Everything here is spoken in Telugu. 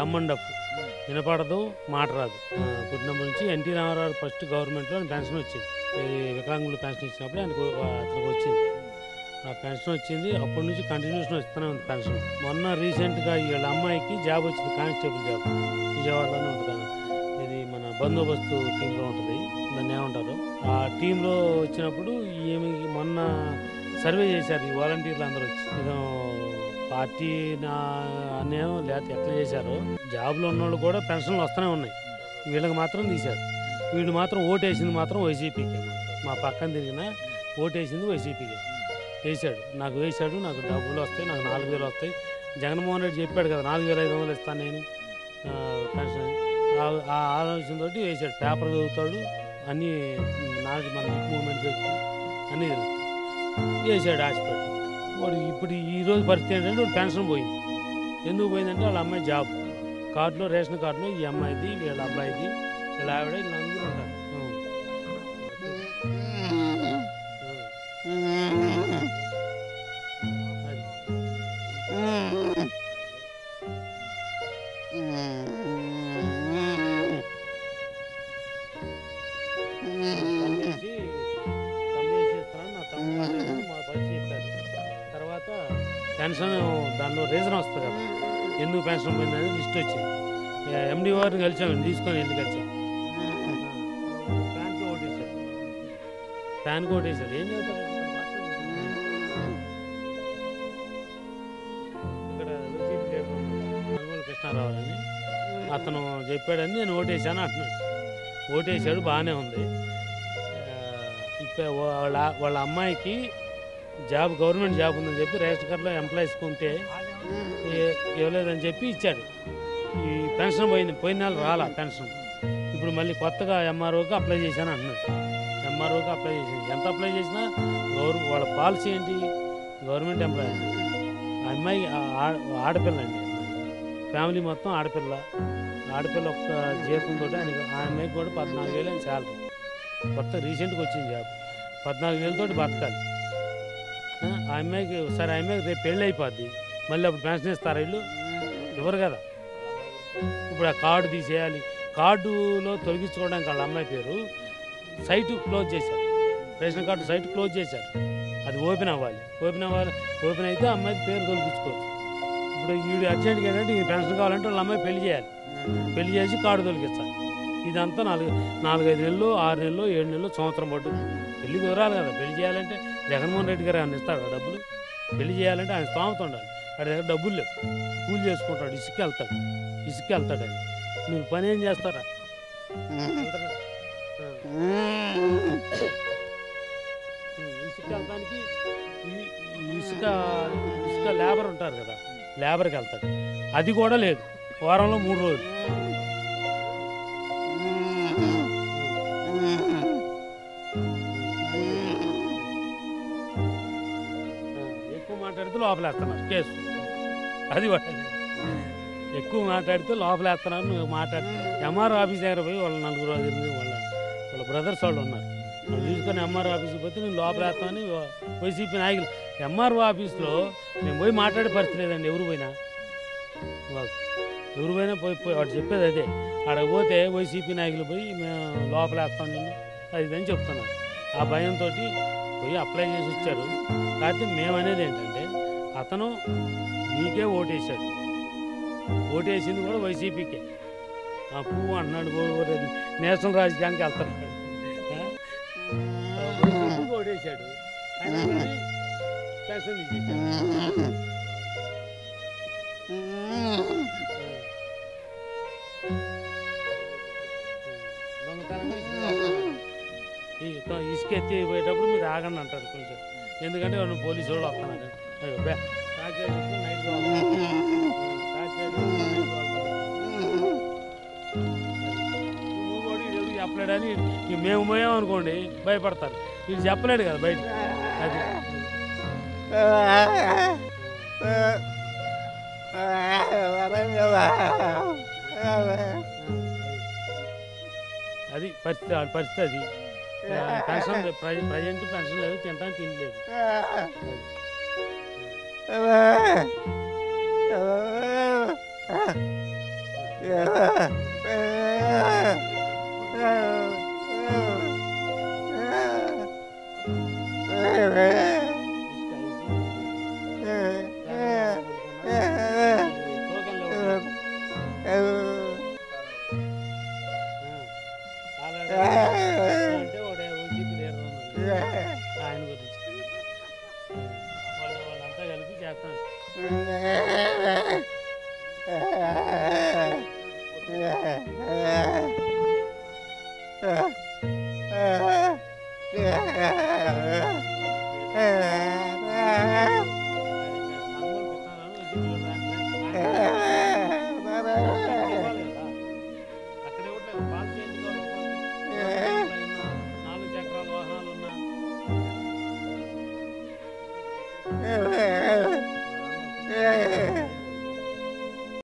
డమ్ అండ్ డఫ్ వినపడదు, మాట రాదు. పుట్టినప్పటి నుంచి ఎన్టీ రామారావు ఫస్ట్ గవర్నమెంట్లో పెన్షన్ వచ్చింది. వికలాంగులు పెన్షన్ ఇచ్చినప్పుడు అతనికి వచ్చింది. ఆ పెన్షన్ వచ్చింది. అప్పటి నుంచి కంటిన్యూషన్ వస్తూనే ఉంది పెన్షన్. మొన్న రీసెంట్గా వీళ్ళ అమ్మాయికి జాబ్ వచ్చింది, కానిస్టేబుల్ జాబ్. విజయవాడలోనే ఉంటుంది. ఇది మన బందోబస్తు టీంలో ఉంటుంది, దాన్ని ఏమంటారు. ఆ టీంలో వచ్చినప్పుడు ఏమి మొన్న సర్వే చేశారు ఈ వాలంటీర్లు అందరూ వచ్చి. ఏదో పార్టీ అన్యాయం లేకపోతే ఎట్లా చేశారో జాబ్లో ఉన్న వాళ్ళు కూడా పెన్షన్లు వస్తూనే ఉన్నాయి. వీళ్ళకి మాత్రం తీశారు. వీడు మాత్రం ఓటేసింది మాత్రం వైసీపీకి. మా పక్కన తిరిగిన ఓటేసింది వైసీపీకి వేశాడు. నాకు వేశాడు, నాకు డబ్బులు వస్తాయి, నాకు 4,000 వస్తాయి. జగన్మోహన్ రెడ్డి చెప్పాడు కదా 4,500 ఇస్తాను నేను పెన్షన్. ఆ ఆలోచనతో వేశాడు. పేపర్ చదువుతాడు, అన్నీ నాలుగు మన మూమెంట్ అన్నీ తెలుస్తాయి. వేసాడు ఆశపడి. వాడు ఇప్పుడు ఈరోజు పరిస్థితి ఏంటంటే వాడు పెన్షన్ పోయింది. ఎందుకు పోయిందంటే వాళ్ళ అమ్మాయి జాబ్ కార్డులో, రేషన్ కార్డులో ఈ అమ్మాయిది, వీళ్ళ అబ్బాయిది, వీళ్ళ ఆవిడ, వీళ్ళందరూ ఉంటారు. తర్వాత పెన్షన్ దానిలో రీజన్ వస్తుంది కదా ఎందుకు పెన్షన్ పోయిందని లిస్ట్ వచ్చింది. ఎండి వారిని కలిసాము, తీసుకొని వెళ్ళి కలిసాం. ఫ్యాన్కి ఓటేశాడు. ఏం చెబుతారు ఇక్కడ కృష్ణారావు అని అతను చెప్పాడని నేను ఓటేశాను అంటున్నాడు. ఓటేశాడు, బాగానే ఉంది. ఇప్పుడు వాళ్ళ అమ్మాయికి జాబ్, గవర్నమెంట్ జాబ్ ఉందని చెప్పి రేషన్ కార్డులో ఎంప్లాయీస్కి ఉంటే ఇవ్వలేదని చెప్పి ఇచ్చాడు. ఈ పెన్షన్ పోయిన నెల రాలా పెన్షన్. ఇప్పుడు మళ్ళీ కొత్తగా ఎంఆర్ఓకి అప్లై చేశాను అంటున్నాడు. ఎంఆర్ఓకి అప్లై చేసింది. ఎంత అప్లై చేసినా వాళ్ళ పాలసీ ఏంటి, గవర్నమెంట్ ఎంప్లాయీ. ఆ అమ్మాయి ఆడపిల్ల అండి. ఫ్యామిలీ మొత్తం ఆడపిల్ల. ఒక్క జీతంతో ఆ అమ్మాయికి కూడా 14,000 అని శాలరీ. కొత్త రీసెంట్గా వచ్చింది జాబ్. 14,000 బతకాలి. ఆ అమ్మాయికి సరే, ఆ అమ్మాయికి రేపు పెళ్ళి అయిపోద్ది, మళ్ళీ అప్పుడు పెన్షన్ ఇస్తారా వీళ్ళు? ఇవ్వరు కదా. ఇప్పుడు ఆ కార్డు తీసేయాలి. కార్డులో తొలగించుకోవడానికి వాళ్ళ అమ్మాయి పేరు సైట్ క్లోజ్ చేశారు. రేషన్ కార్డు సైట్ క్లోజ్ చేశారు. అది ఓపెన్ అవ్వాలి. ఓపెన్ అయితే అమ్మాయికి పేరు తొలగించుకోవచ్చు. ఇప్పుడు వీడు అర్జెంట్గా ఏంటంటే ఈ పెన్షన్ కావాలంటే వాళ్ళ అమ్మాయి పెళ్లి చేయాలి. పెళ్లి చేసి కార్డు తొలగించాలి. ఇదంతా 4-5 నెలలు, 6 నెలలు, 7 నెలలు, సంవత్సరం పడుతుంది. పెళ్లి కుదరాలి కదా. పెళ్లి చేయాలంటే జగన్మోహన్ రెడ్డి గారు ఆయన ఇస్తాడు డబ్బులు. పెళ్లి చేయాలంటే ఆయన స్తోమత ఉండాలి. వాడి దగ్గర డబ్బులు లేవు. కూలి చేసుకుంటాడు, ఇసుక వెళ్తాడు ఆయన. నువ్వు పని ఏం చేస్తారా? ఇసుక వెళ్తానికి ఇసుక లేబర్ ఉంటారు కదా, లేబర్కి వెళ్తాడు. అది కూడా లేదు. వారంలో 3 రోజులు. ఎక్కువ మాట్లాడితే లోపలేస్తున్నారు కేసు. అది ఎక్కువ మాట్లాడితే లోపలేస్తున్నారు. నువ్వు మాట్లాడి ఎంఆర్ఓ ఆఫీస్ దగ్గర పోయి వాళ్ళ 4 రోజులు వాళ్ళ బ్రదర్స్ వాళ్ళు ఉన్నారు. వాళ్ళు తీసుకొని ఎంఆర్ఓ ఆఫీస్కి పోతే నేను లోపలేస్తామని వైసీపీ నాయకులు. ఎంఆర్ఓ ఆఫీస్లో మేము పోయి మాట్లాడే పరిస్థితి లేదండి. ఎవరు పోయినా పోయి వాడు చెప్పేది అదే. అక్కడికి పోతే వైసీపీ నాయకులు పోయి మేము లోపలేస్తాం నిన్ను అది అని చెప్తున్నారు. ఆ భయంతో పోయి అప్లై చేసి వచ్చారు. కాకపోతే మేమనేది ఏంటంటే అతను మీకే ఓటేశాడు. ఓటేసింది కూడా వైసీపీకే. ఆ పువ్వు అంటున్నాడు, నేషనల్ రాజకీయానికి వెళ్తున్నాడు. వైసీపీకి ఓటేశాడు, ఆయన పెన్షన్ తీసేశాడు. ఇసుక ఎత్తి పోయేటప్పుడు మీరు ఆగండి అంటారు కొంచెం. ఎందుకంటే వాళ్ళు పోలీసు వాళ్ళు వస్తున్నారు. చెప్పలేడని మేము పోయామనుకోండి భయపడతారు. వీళ్ళు చెప్పలేడు కదా బయట. అది పరిస్థితి అది. పెన్షన్ ప్రజెంట్ పెన్షన్ లేదు, తినడానికి తినలేదు. అంటే ఒకటే ఓజీపీ లీడర్ ఉన్నాడు ఆయన గురించి వాళ్ళంతా కలిపి చేస్తాను. అక్కడే ఒకటి పాలు చేయించి 4 చక్రాల వాహనాలు ఉన్నా Yeah.